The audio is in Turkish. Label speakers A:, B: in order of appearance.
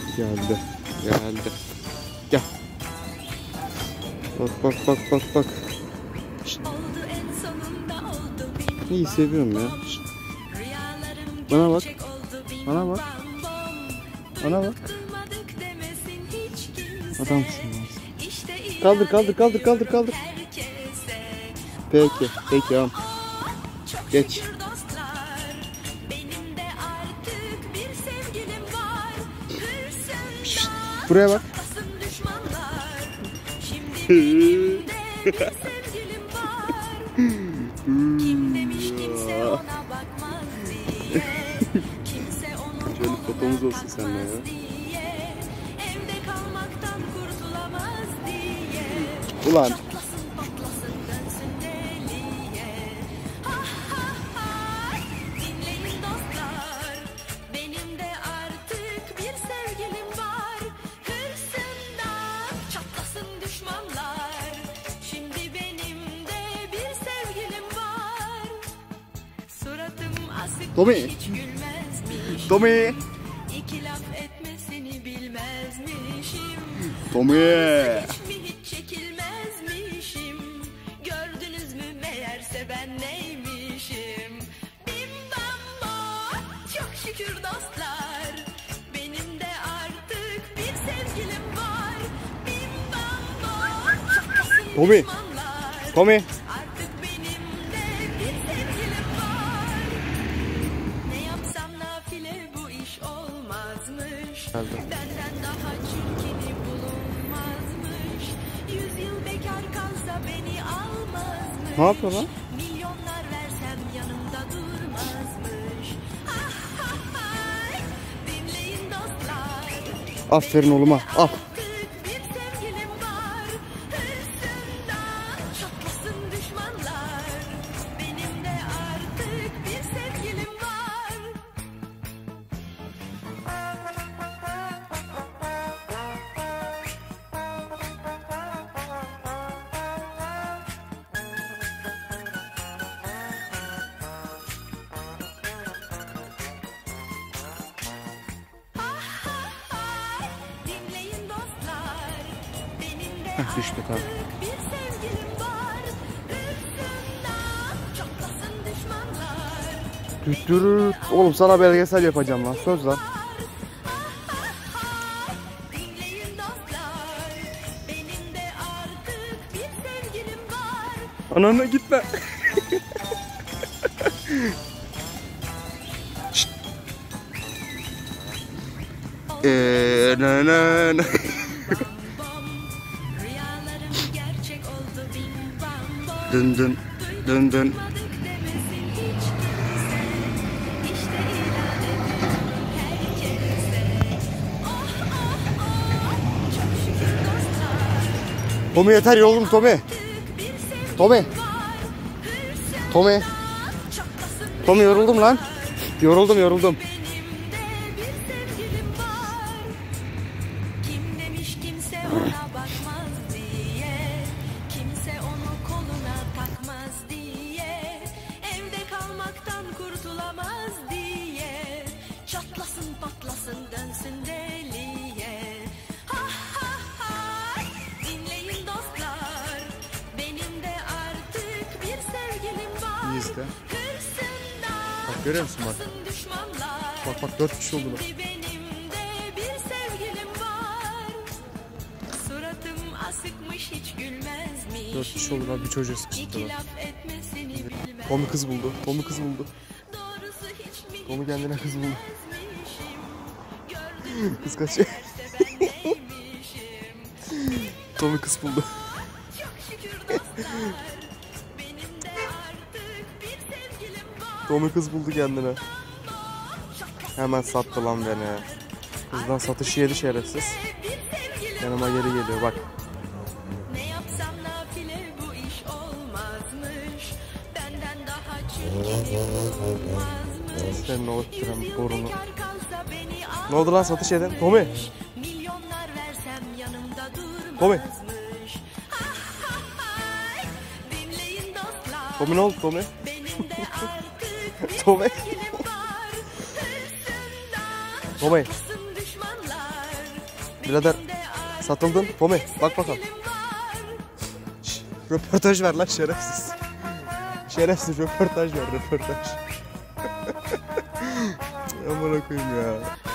A: Geldi. Geldi. Gel. Bak bak bak bak bak. Şişt. İyi seviyorum ya. Şişt. Bana bak. Bana bak. Bana bak. Adamsın. Kaldır kaldır kaldır kaldır kaldır. Peki. Peki tamam. Geç. Şişt. Buraya bak. Şöyle fotomuz olsun seninle ya. Ulan. Tommy. Tommy. Tommy.
B: Gördünüz mü meğerse ben neymişim? Bim bam bo, çok şükür dostlar. Benim de artık bir sevgilim var. Bim bam bo, çok
A: Tommy. Tommy.
B: artık benim de bir sevgilim var. Ne yapsam nafile bu iş olmazmış. Benden daha çirkini bulunmazmış. 100 yıl bekar kalsa beni almazmış.
A: Ne yapıyor lan?
B: Milyonlar versem yanımda durmazmış. Dinleyin dostlar.
A: Aferin oğluma. Al.
B: Bir sevgilim var. Hırsından çatlasın düşmanlar. Benim de artık bir sevgilim var. Dinleyin dostlar. Benim de
A: Düştü tamam.
B: bir sevgilim var. Hırsından çatlasın düşmanlar.
A: Düttürür. Oğlum sana belgesel yapacağım lan. Söz lan.
B: Dinleyin dostlar. Benim de artık bir sevgilim var.
A: Anana gitme. Na na na.
B: Rüyalarım gerçek oldu bim bam bom.
A: Dın dın dın dın.
B: Duymadık demesin hiç kimse. İşte ilan ediyorum herkese. Oh oh oh. Çok şükür dostlar.
A: Tommy yeter yoruldum Tommy.
B: Bir sevgilim
A: Tommy.
B: var. Hırsından
A: Tommy.
B: çatlasın
A: Tommy yoruldum lan. Yoruldum yoruldum.
B: benim de bir sevgilim var. Kim demiş kimse ona bakmaz diye. Kimse onu koluna takmaz diye. Evde kalmaktan kurtulamaz diye. Çatlasın patlasın dönsün deliye. Ha ha ha. Dinleyin dostlar. Benim de artık bir sevgilim var.
A: İyi izle.
B: Hırsından
A: Bak görüyor musun bak.
B: çatlasın düşmanlar.
A: Bak bak 4 kişi oldular.
B: Şimdi benim de bir sevgilim var. Suratım asıkmış hiç gülmezmiş.
A: 4 kişi oldular bir çocuğu
B: İki
A: sıkıştırdılar.
B: laf etmesini bilmez.
A: Tommy kız buldu. Tommy kız buldu.
B: Doğrusu hiç mi
A: Tommy kendine kız buldu.
B: bilmezmişim. Gördünüz mü
A: Kız kaçıyor.
B: meğerse ben neymişim.
A: Tommy kız buldu.
B: Çok şükür dostlar. Benim de artık bir sevgilim var.
A: Tommy kız buldu kendine. Hemen sattı lan beni. Kızdan satışı yedi şerefsiz.
B: Bir sevgilim
A: Yanıma geri geliyor bak.
B: Ne yapsam nafile bu iş olmazmış. Benden daha çirkini bulunmazmış.
A: Senin o tren borunu.
B: Bekar kalsa beni
A: Ne oldu lan satış yedin? Tommy.
B: milyonlar versem yanımda
A: Tommy.
B: durmazmış. Dinleyin dostlar.
A: Tommy ne oldu Tommy?
B: Benim de artık bir
A: Tommy.
B: sevgilim var. Hırsından
A: Tommy.
B: çatlasın düşmanlar.
C: Birader satıldın. Pomi bak bakalım. Şş, röportaj ver lan şerefsiz. Şerefsiz röportaj ver röportaj. Aman koyayım ya.